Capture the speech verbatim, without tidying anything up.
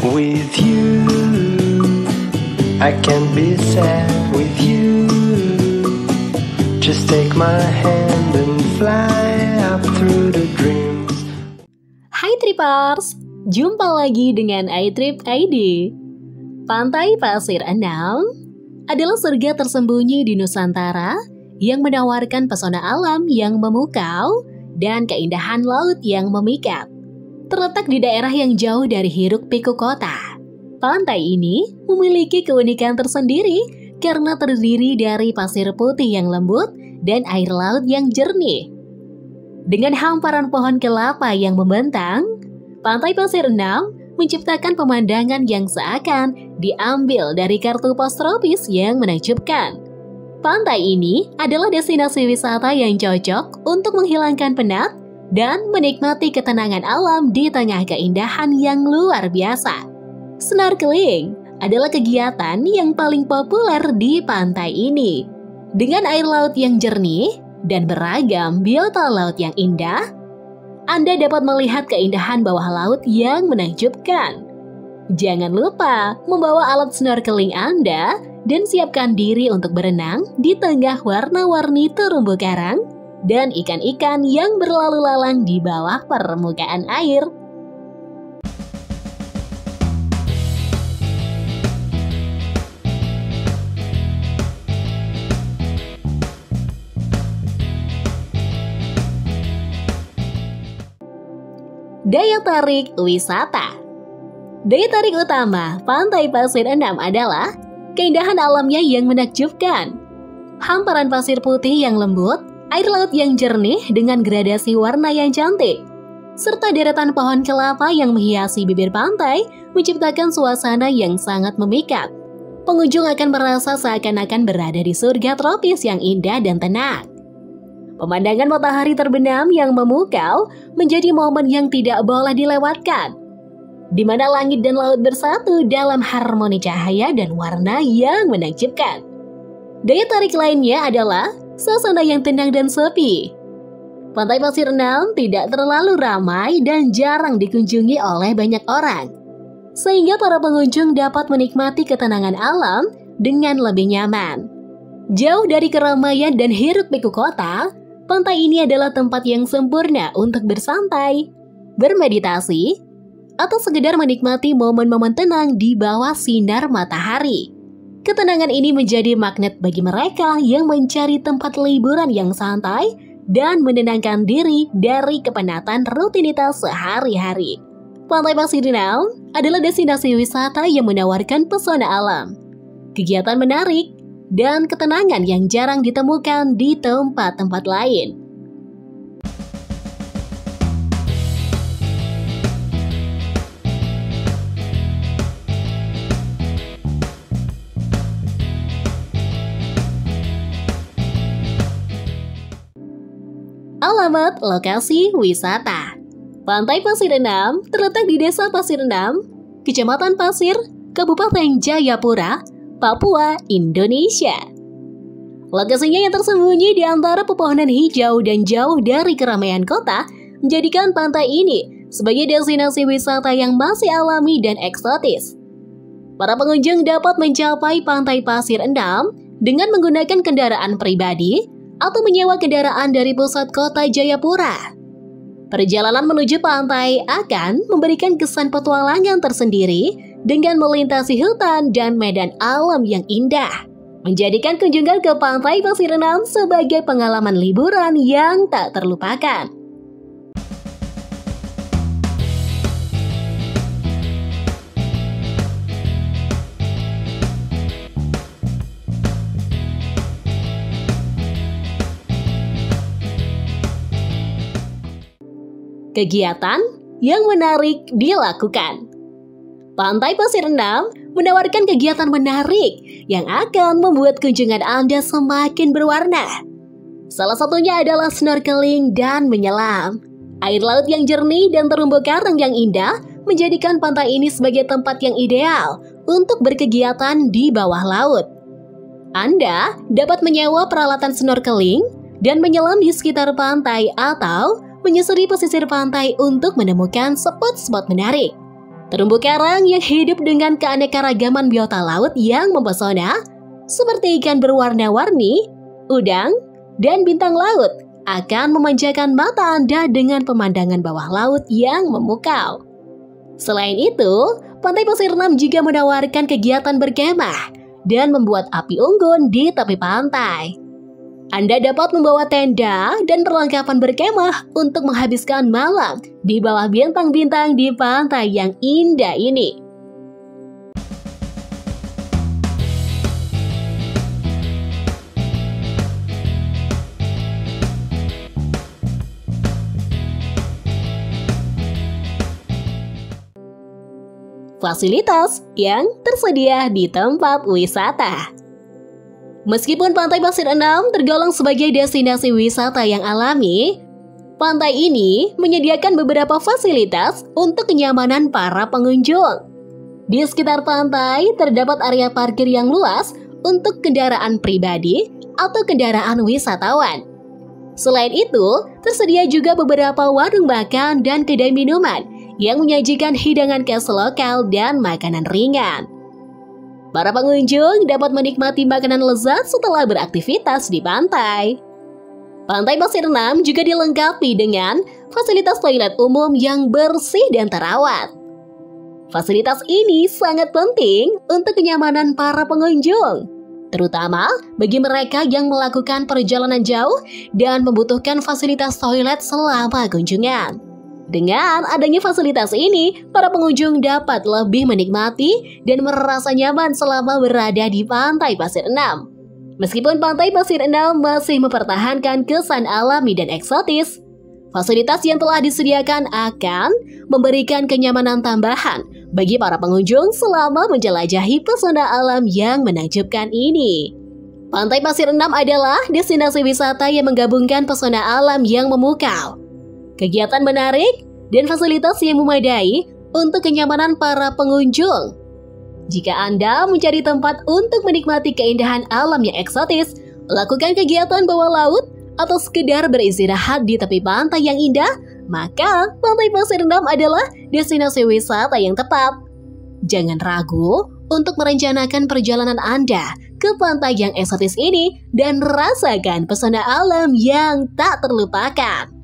with you. I can't be sad with you. Just take my hand and fly up through the dreams. Hai Tripers, jumpa lagi dengan iTrip I D. Pantai Pasir Enam adalah surga tersembunyi di Nusantara yang menawarkan pesona alam yang memukau dan keindahan laut yang memikat. Terletak di daerah yang jauh dari hiruk-pikuk kota, pantai ini memiliki keunikan tersendiri karena terdiri dari pasir putih yang lembut dan air laut yang jernih. Dengan hamparan pohon kelapa yang membentang, Pantai Pasir Enam menciptakan pemandangan yang seakan diambil dari kartu pos tropis yang menakjubkan. Pantai ini adalah destinasi wisata yang cocok untuk menghilangkan penat dan menikmati ketenangan alam di tengah keindahan yang luar biasa. Snorkeling adalah kegiatan yang paling populer di pantai ini. Dengan air laut yang jernih dan beragam biota laut yang indah, Anda dapat melihat keindahan bawah laut yang menakjubkan. Jangan lupa membawa alat snorkeling Anda dan siapkan diri untuk berenang di tengah warna-warni terumbu karang dan ikan-ikan yang berlalu lalang di bawah permukaan air. Daya tarik wisata. Daya tarik utama Pantai Pasir Enam adalah keindahan alamnya yang menakjubkan. Hamparan pasir putih yang lembut, air laut yang jernih dengan gradasi warna yang cantik, serta deretan pohon kelapa yang menghiasi bibir pantai menciptakan suasana yang sangat memikat. Pengunjung akan merasa seakan-akan berada di surga tropis yang indah dan tenang. Pemandangan matahari terbenam yang memukau menjadi momen yang tidak boleh dilewatkan, di mana langit dan laut bersatu dalam harmoni cahaya dan warna yang menakjubkan. Daya tarik lainnya adalah suasana yang tenang dan sepi. Pantai Pasir Enam tidak terlalu ramai dan jarang dikunjungi oleh banyak orang, sehingga para pengunjung dapat menikmati ketenangan alam dengan lebih nyaman. Jauh dari keramaian dan hiruk-pikuk kota, pantai ini adalah tempat yang sempurna untuk bersantai, bermeditasi, atau sekedar menikmati momen-momen tenang di bawah sinar matahari. Ketenangan ini menjadi magnet bagi mereka yang mencari tempat liburan yang santai dan menenangkan diri dari kepenatan rutinitas sehari-hari. Pantai Pasir Enam adalah destinasi wisata yang menawarkan pesona alam, kegiatan menarik, dan ketenangan yang jarang ditemukan di tempat-tempat lain. Alamat lokasi wisata. Pantai Pasir Enam terletak di Desa Pasir Enam, Kecamatan Pasir, Kabupaten Jayapura, Papua, Indonesia. Lokasinya yang tersembunyi di antara pepohonan hijau dan jauh dari keramaian kota menjadikan pantai ini sebagai destinasi wisata yang masih alami dan eksotis. Para pengunjung dapat mencapai Pantai Pasir Enam dengan menggunakan kendaraan pribadi atau menyewa kendaraan dari pusat kota Jayapura. Perjalanan menuju pantai akan memberikan kesan petualangan tersendiri dengan melintasi hutan dan medan alam yang indah, menjadikan kunjungan ke Pantai Pasir Enam sebagai pengalaman liburan yang tak terlupakan. Kegiatan yang menarik dilakukan. Pantai Pasir Enam menawarkan kegiatan menarik yang akan membuat kunjungan Anda semakin berwarna. Salah satunya adalah snorkeling dan menyelam. Air laut yang jernih dan terumbu karang yang indah menjadikan pantai ini sebagai tempat yang ideal untuk berkegiatan di bawah laut. Anda dapat menyewa peralatan snorkeling dan menyelam di sekitar pantai atau menyusuri pesisir pantai untuk menemukan spot-spot menarik. Terumbu karang yang hidup dengan keanekaragaman biota laut yang mempesona, seperti ikan berwarna-warni, udang, dan bintang laut, akan memanjakan mata Anda dengan pemandangan bawah laut yang memukau. Selain itu, Pantai Pasir enam juga menawarkan kegiatan berkemah dan membuat api unggun di tepi pantai. Anda dapat membawa tenda dan perlengkapan berkemah untuk menghabiskan malam di bawah bintang-bintang di pantai yang indah ini. Fasilitas yang tersedia di tempat wisata. Meskipun Pantai Pasir enam tergolong sebagai destinasi wisata yang alami, pantai ini menyediakan beberapa fasilitas untuk kenyamanan para pengunjung. Di sekitar pantai terdapat area parkir yang luas untuk kendaraan pribadi atau kendaraan wisatawan. Selain itu, tersedia juga beberapa warung makan dan kedai minuman yang menyajikan hidangan khas lokal dan makanan ringan. Para pengunjung dapat menikmati makanan lezat setelah beraktivitas di pantai. Pantai Pasir enam juga dilengkapi dengan fasilitas toilet umum yang bersih dan terawat. Fasilitas ini sangat penting untuk kenyamanan para pengunjung, terutama bagi mereka yang melakukan perjalanan jauh dan membutuhkan fasilitas toilet selama kunjungan. Dengan adanya fasilitas ini, para pengunjung dapat lebih menikmati dan merasa nyaman selama berada di Pantai Pasir enam. Meskipun Pantai Pasir enam masih mempertahankan kesan alami dan eksotis, fasilitas yang telah disediakan akan memberikan kenyamanan tambahan bagi para pengunjung selama menjelajahi pesona alam yang menakjubkan ini. Pantai Pasir enam adalah destinasi wisata yang menggabungkan pesona alam yang memukau, kegiatan menarik, dan fasilitas yang memadai untuk kenyamanan para pengunjung. Jika Anda mencari tempat untuk menikmati keindahan alam yang eksotis, lakukan kegiatan bawah laut, atau sekedar beristirahat di tepi pantai yang indah, maka Pantai Pasir enam adalah destinasi wisata yang tepat. Jangan ragu untuk merencanakan perjalanan Anda ke pantai yang eksotis ini dan rasakan pesona alam yang tak terlupakan.